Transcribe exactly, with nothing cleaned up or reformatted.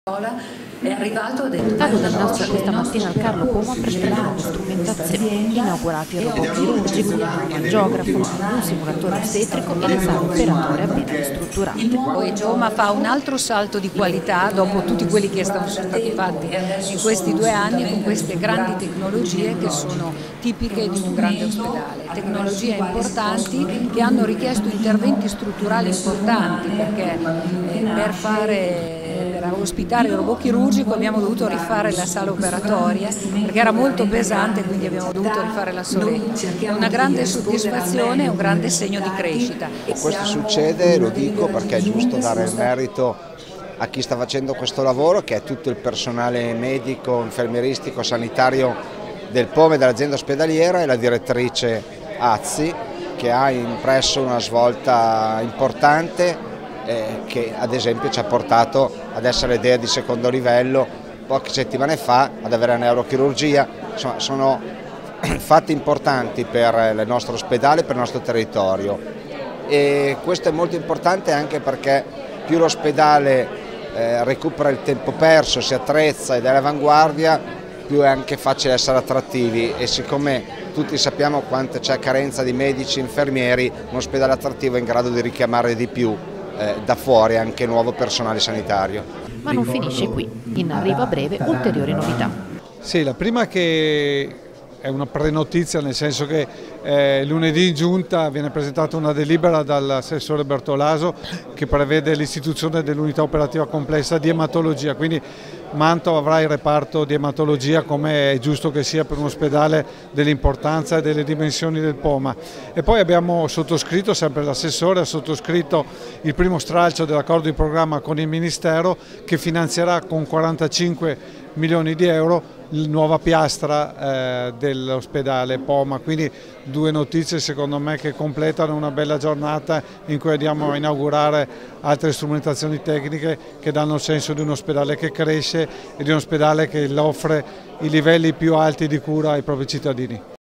È arrivato Dago Del Nastro questa mattina al Carlo Como ha presentato le strumentazioni, inaugurati il robot chirurgico, un angiografo, un simulatore ostetrico e le sale operatorie appena ristrutturate. Poi Poma fa un altro salto di qualità dopo tutti quelli che sono stati fatti in questi due anni con queste grandi tecnologie che sono tipiche di un grande ospedale, tecnologie importanti che hanno richiesto interventi strutturali importanti perché per fare per ospitare il robot chirurgico abbiamo dovuto rifare la sala operatoria perché era molto pesante, quindi abbiamo dovuto rifare la soletta. Una grande soddisfazione e un grande segno di crescita. Questo succede, lo dico perché è giusto dare il merito a chi sta facendo questo lavoro, che è tutto il personale medico, infermieristico, sanitario del Poma e dell'azienda ospedaliera, e la direttrice Azzi, che ha impresso una svolta importante eh, che ad esempio ci ha portato ad essere dea di secondo livello poche settimane fa, ad avere neurochirurgia. Insomma, sono fatti importanti per il nostro ospedale, per il nostro territorio, e questo è molto importante anche perché più l'ospedale eh, recupera il tempo perso, si attrezza ed è all'avanguardia, più è anche facile essere attrattivi, e siccome tutti sappiamo quanta c'è carenza di medici e infermieri, un ospedale attrattivo è in grado di richiamare di più eh, da fuori anche nuovo personale sanitario. Ma non finisce qui, in arrivo a breve ulteriori novità. Sì, la prima che è una prenotizia, nel senso che eh, lunedì in giunta viene presentata una delibera dall'assessore Bertolaso che prevede l'istituzione dell'unità operativa complessa di ematologia, quindi Mantova avrà il reparto di ematologia come è giusto che sia per un ospedale dell'importanza e delle dimensioni del Poma. E poi abbiamo sottoscritto, sempre l'assessore ha sottoscritto il primo stralcio dell'accordo di programma con il Ministero che finanzierà con quarantacinque milioni di euro la nuova piastra eh, dell'ospedale Poma, quindi due notizie secondo me che completano una bella giornata in cui andiamo a inaugurare altre strumentazioni tecniche che danno il senso di un ospedale che cresce e di un ospedale che offre i livelli più alti di cura ai propri cittadini.